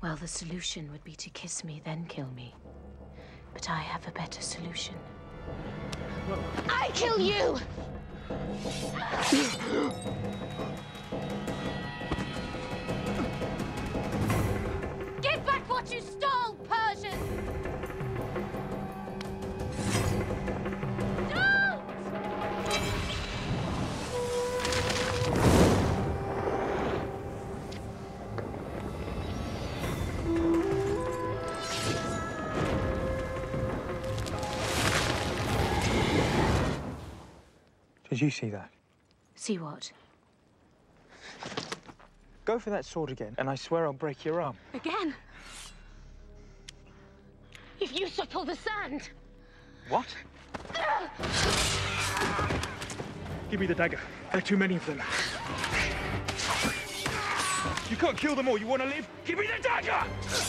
Well, the solution would be to kiss me, then kill me. But I have a better solution. I kill you! Give back what you stole, Persian! Don't! Did you see that? See what? Go for that sword again, and I swear I'll break your arm. Again? You've used up all the sand! What? Give me the dagger. There are too many of them. You can't kill them all. You want to live? Give me the dagger!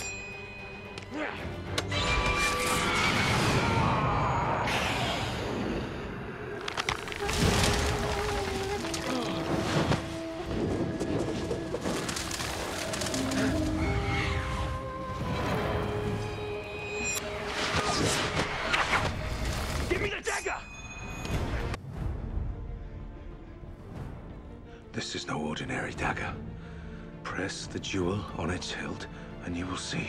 Give me the dagger! This is no ordinary dagger. Press the jewel on its hilt, and you will see.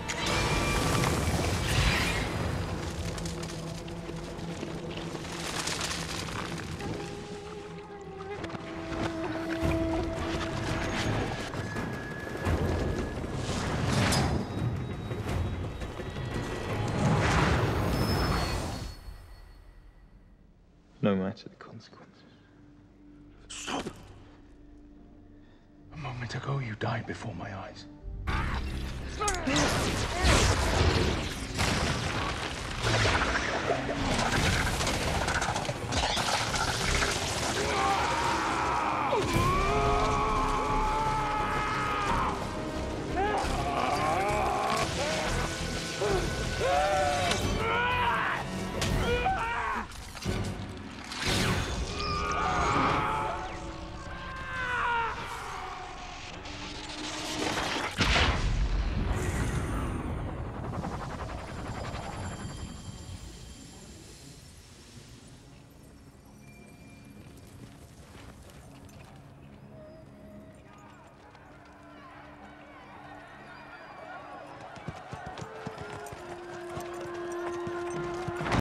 No matter the consequences. Stop! A moment ago, you died before my eyes.